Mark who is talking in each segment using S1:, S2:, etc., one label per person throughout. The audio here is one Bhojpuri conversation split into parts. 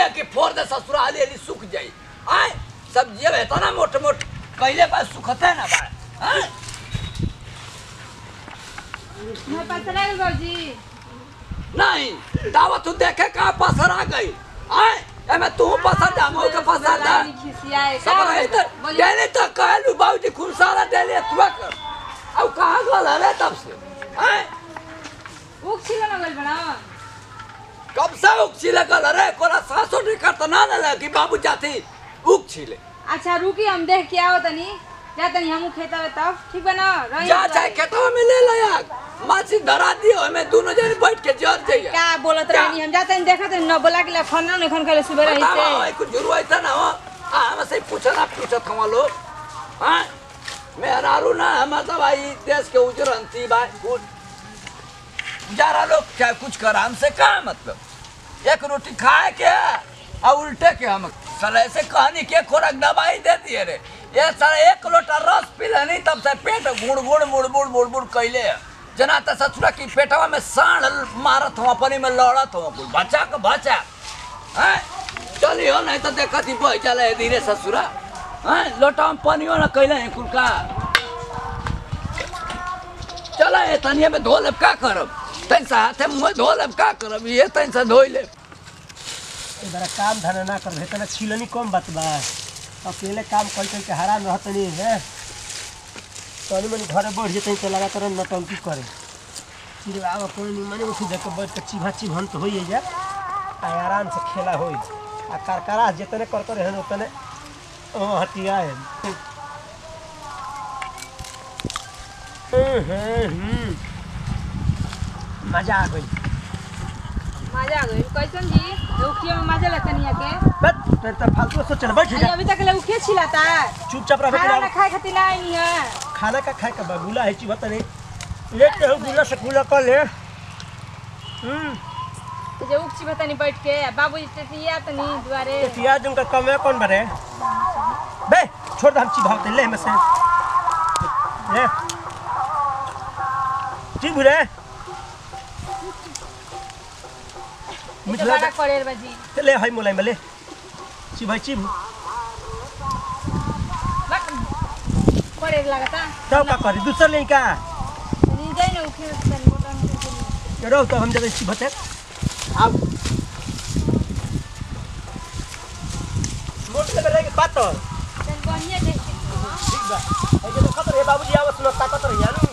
S1: है कि फोड़ दे ससुराल एली सुख जाई आए सब्जी है तो ना मोट मोट पहले बार सुखते है ना बा हां
S2: मैं पसरा गई बाबूजी
S1: नहीं दावत तू देखे का पसरा गई आए एमे तू पसर जा मौ के पसर जा सब इधर देले तो कहलू बाबूजी खूब सारा देले तू कर अब कहां गल है तब से आए
S2: उक छिला न गल बना
S1: कब से उक छिले गल रे कोला सासो निकट तो ना ले कि बाबू जाती उक छिले
S2: अच्छा रुकी हम देख के आओ तनी जा तनी हमू खेता में तब ठीक बना रही
S1: जा चाहे खेतवा में ले ले यार माछी धरा दियो हमें दोनों जने बैठ के जर जाइए
S2: क्या बोलत रहनी हम जाते हैं देखत न बोला के फोन न खन करे सुबह रही से
S1: कुछ जरूर था ना हो हम से पूछना पूछत हम लोग हां मैं हरारू ना हम तो भाई देश के उजरंती भाई कुछ जरा लोग क्या कुछ कर हमसे का मतलब एक रोटी खाए के और उल्टे के हम साला ऐसे कहानी के खोराक दवाई दे दिए रे ये साला एक लोटा रस पीले नहीं तब से पेट गुड़ गुड़ मुड़ मुड़ मुड़ मुड़ कैले जना त ससुरा की पेटवा में साण मारत हो अपनी में लड़त हो कुल बच्चा के बच्चा हैं चलियो नहीं तो देखत ही बह चले धीरे ससुरा हैं लोटा में पानियो ना कैले हैं कुल का चला ए तनिया में धो लेब का करब तन से हाथे मुंह धो लेब का करब ये तन से धोई लेब
S3: इधर काम धंधा ना कर तना छिलनी कम बात बा अकेले काम कर के हैरान रहत नहीं है तनी मनी घरे बैठ जतई तो लगातार नटंकी करे फिर आव कोई नहीं मने उठ जाके बैठ के चिभा चिभन तो होई जा आ आराम से खेला होई आ करकरा जितने कर कर हन उतने हटिया है मजा आ गई
S2: कैसन जी उखिया में मजा लेता नहीं के
S3: बस फिर तो फालतू सोच ना बैठ जा
S2: अभी तक ले उखिया छिलाता है
S3: चुपचाप रह
S2: खाना खाए खातिर ना नहीं है
S3: खाना का खाए का बगुला है चिबत नहीं लेते हो गुला से गुला कर ले
S2: तो जे उखची बतानी बैठ के बाबूजी टेटिया तनी दुआरे
S3: टेटिया जुनका कमे कौन बरे बे छोड़ हम चिभावते ले में से ले ठीक बुरे
S2: मिठला करेर बाजी
S3: ले हाय मोलाई में ले चिभाई चिभ
S2: करेर लगाता
S3: तब का करी दूसरा ले का
S2: नहीं जाए ना उखिया तनी मोटा
S3: रो तो हम जब चिभते आओ मोट लगे रे बात तो
S2: तन बढ़िया देख
S3: ठीक बा ए जे खतर हे बाबूजी आवा सुन ताकत रही यानु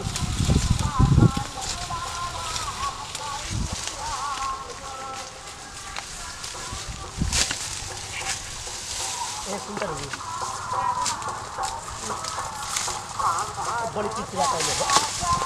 S3: ए सुंदर हो बड़ी चीज बात है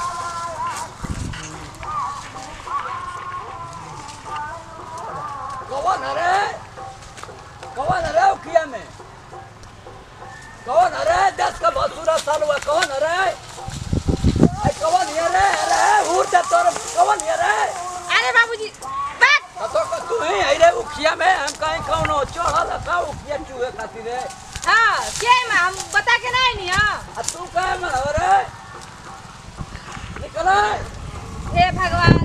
S1: कौन अरे उखिया में कौन अरे 10 का बसूरा साल हुआ कौन अरे कौन ये रे अरे उठ तोर कौन ये रे
S2: अरे बाबूजी बात
S1: तो तू ही आई रे उखिया में हम कहीं कौन चढ़ल का उखिया चूहे खातिर रे
S2: हां के में हम बता के नहीं हां
S1: तू कहे में अरे निकल
S2: हे भगवान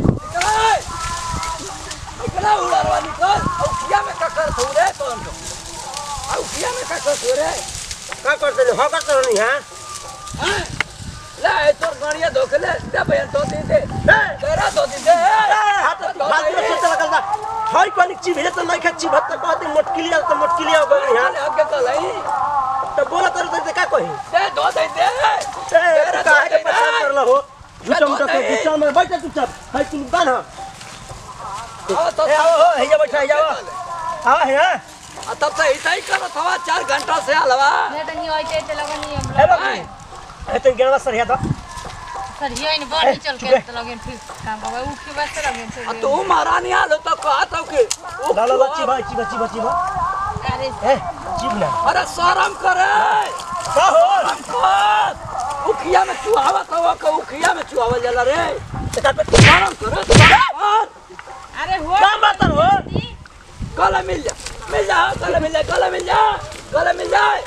S1: निकल उड़ारवा निकल उखिया में का कर तू रे कौन उखिया में का कर तू रे
S3: का करते हो करते नहीं हां
S1: ले तोर गाड़िया धोखले दे भैया दो दिन दे तेरा दो दिन दे
S3: हाथ से चला करता हाय कोनी चीज है तो नहीं खची भत्ता कहते मोटकिलिया तो मोटकिलिया हो गई हां
S1: आगे चलाई
S3: तो बोला तो का कही
S1: दे दो दे दे
S3: तेरा काहे के परेशान कर लो झूठा मुठा तो गुस्सा में बैठ चुपचाप हाय तुम बान
S1: आओ तो
S3: आओ हे बैठा जाओ हां है
S1: तब से ऐसा ही करत हवा 4 घंटा से आलवा
S2: ने तनी ओइते ते लगनी हम
S3: हे बाबू ए तो गेलवा सर तो
S2: सर ये इन बॉडी चल के तो लगन फिर काम बाबा उठ के बस लगन से
S1: तू महारानी आलो तो कहत हो कि
S3: ला ला बच्ची
S2: अरे
S3: ए जीव ना
S1: अरे शर्म करे
S3: का हो
S1: उखिया में चुहावत हवा का उखिया में चुहावल जाला रे
S3: का पे
S1: शर्म करे
S2: अरे हो
S3: का बात हो
S1: गला मिल जा गला मिल जाए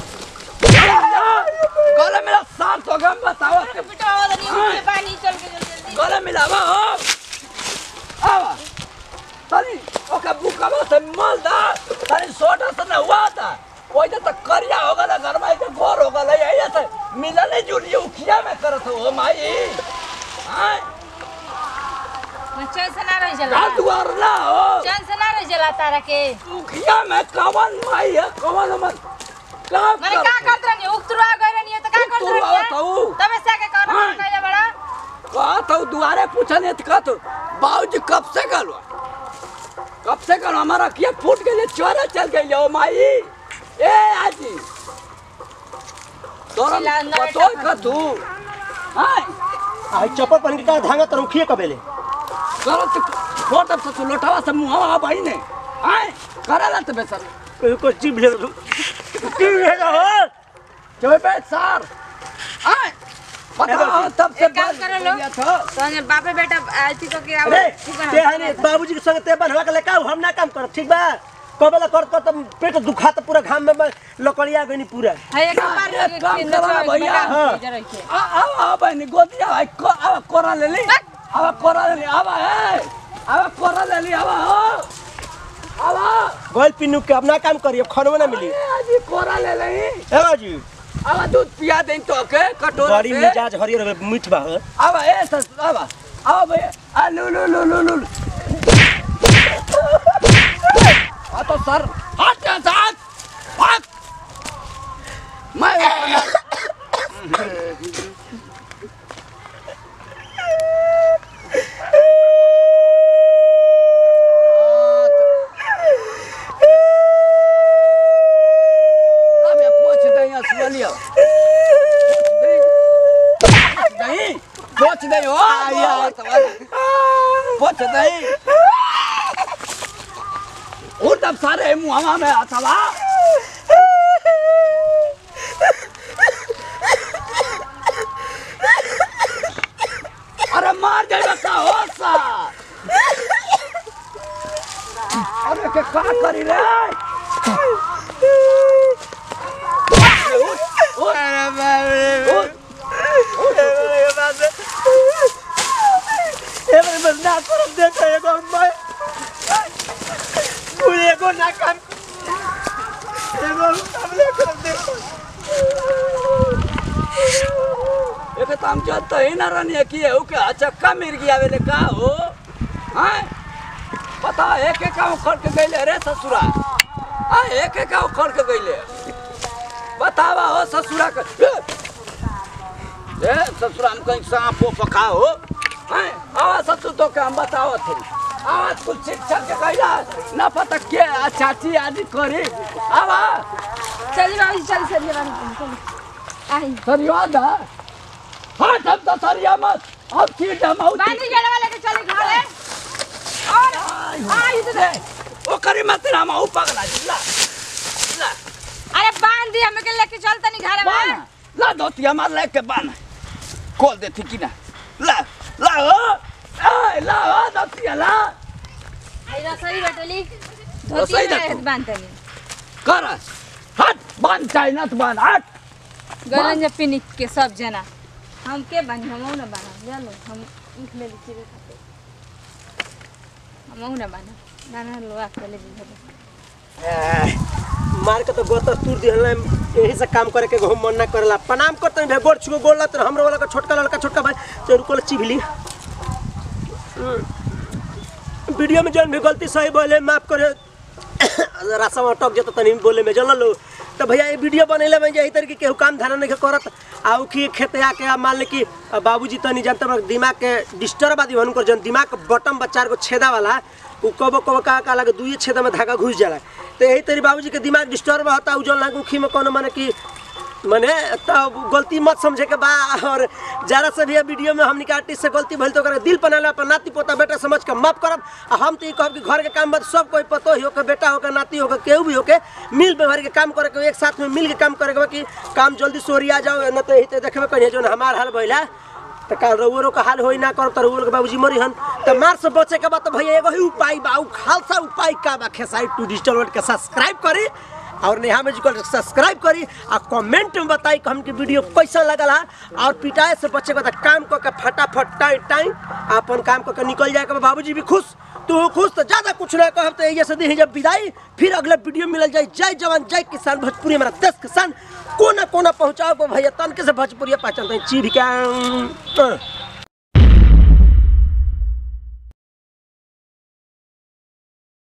S1: गला मेरा साथ हो गया बताओ
S2: पिटावा नहीं पानी चल के जल्दी
S1: गला मिलावा हो आवा तनी ओके के बुकवा से मल दा तारी सोटा से न हुआ था ओइ त करिया हो गला घर में के गोर हो गला यही से मिलने जुड़ी उखिया में करत हो माई हां
S2: चैन से ना रह जला
S1: दुआर ना हो
S2: चैन से ना रह जला तारा के
S1: उखिया में कवन माई है कवन मन का
S2: माने का करत रही उतरा गए नहीं तो का करत रही तबे से के कर कहले बड़ा
S1: का तो दुआरे पूछने त का तो बाबूजी कब से गलो हमारा किया फूट गए चोरा चल गई ओ माई ए आजी तोरा पतो का तू हाय
S3: आई चप्पल पहन के का धांगा त रुखिए कबेले
S1: करो तो फोटो से तू लोटावा से मुहावा भाई ने हाय करला त बेसर
S3: को जीभ ले हो
S1: चोय पे सर हाय पता तब से
S2: काम कर लो तने बापे बेटा आती तो के
S3: अरे ते हने बाबूजी के संग ते बनवा के लेका हम ना काम कर ठीक बा कबला कर त पेट दुखात पूरा घाम में लकड़िया गनी पूरा
S2: है एक बार
S1: काम करा भैया आ बहनी गोदिया आ कोरा ले ली आ कोरा ले ली आ कोरा ले ली आ
S3: गोल पिन्नू के अपना काम करिए खनवा ना मिली
S1: जी कोरा ले ले
S3: ए बाजी
S1: आवा दूध पिया दें तो के कटोरा
S3: बड़ी मिजाज हरियर मीठ बा
S1: आवा ए सस आवा भैया आ लो आ तो सर हट साथ भाग मैं पोछ दे हो पोछ दे और तब सारे मुहावा में अथवा अरे मार जाएगा का होसा अरे के का करी रे अरे
S3: एवरे बस ना करब देखो एगो मैं पूरे एगो ना काम एगो हमले करब देखो
S1: एक तो हम जानते ही ना रहने की है के चक्का मिर गया वेले का हो हां पता एक उखड़ के गइले रे ससुरा हां एक उखड़ के गइले बतावा हो ससुरा के ए ससुरा हम कहीं सांप पका हो हां आवा ससुर तो के हम बताओ थे आवाज कुछ शिक्षा के कहला ना पता के चाची आदि करे आवा
S2: चली बाबू चल आई
S1: सरिया दा हाँ तब तो सरिया मत अब की डमाऊ
S2: बांधी गेले वाले के चले घरे और आई दे
S1: ओ करी मत ना माऊ पगला ला
S2: अरे बांध दिया हमें के लेके चलता नहीं घरे में
S1: ला धोती हमार लेके बांध खोल देती कि ना ला धोती ला
S2: आई रसोई बटली
S1: रसोई
S2: धोती
S1: दे
S2: बांधनी
S1: कर हट बांध चाहे ना तो बांध हट
S2: गलन जब पिनिक के सब जना हम के बन हम ना बना जानो हम उठ ले चिरे खाते हम ना बना लोआ के ले
S3: मार के तो गोतर तूर दिहला यही से काम करे के हम मन ना करला प्रणाम करते हैं गोड़ छुगो गोड़ त हमरो वाला का छोटका लड़का छोटका भाई तो रुको चिभली वीडियो में जन भी गलती सही बोले माफ करे रास्ता में अटक जत तनी बोले में जल लो तो भैया ये वीडियो बनेले में यही तरीके के काम धारा नहीं करत आउ की खेते आके मान ले कि बाबूजी तनी जानते दिमाग के डिस्टर्ब आदि हुनकर जन दिमाग बटम बच्चार को छेदा वाला उ कबो का लगे दुई छेदा में धागा घुस जाला तो यही तरी बाबूजी के दिमाग डिस्टर्ब होता उ जन लाग उखी में कोनो माने कि माने तब गलती मत समझे के बा और जरा से भी वीडियो में हमनी के आर्टिस्ट से गलती भइल तो दिल बनाला अपन नाती पोता बेटा समझ के माफ करब हम तो कहब कि घर के काम बात सब कोई पतो ही हो के बेटा हो के नाती हो के केहू भी हो के मिल व्यवहार के काम करे के एक साथ में मिल के काम करे के कि काम जल्दी सोरिया जाओ न तो यही तो देखबे कहिए जो हमार हाल भइला तो काल रउरो का हाल होई ना करब त रउरो के बाबूजी मरी हन तो मार से बचे के बात भैया एगो ही उपाय बा उ खालसा उपाय का बा खेसारी टू डिजिटल वर्ल्ड के सब्सक्राइब करी और नेहा म्यूजिकल सब्सक्राइब करी आ कमेंट में बताई कि हमके वीडियो कैसा लगल है और पिटाए से बचे बता काम करके फटाफट टाइम अपन काम करके निकल जाए बाबूजी भी खुश तू खुश तो ज़्यादा कुछ ना कहब तो ये से दी जब विदाई फिर अगले वीडियो मिल जाए। जय जवान जय किसान भोजपुरी हमारा देश किसान कोना कोना पहुँचाओ भैया तनके से भोजपुरी पहचानते हैं चीर क्या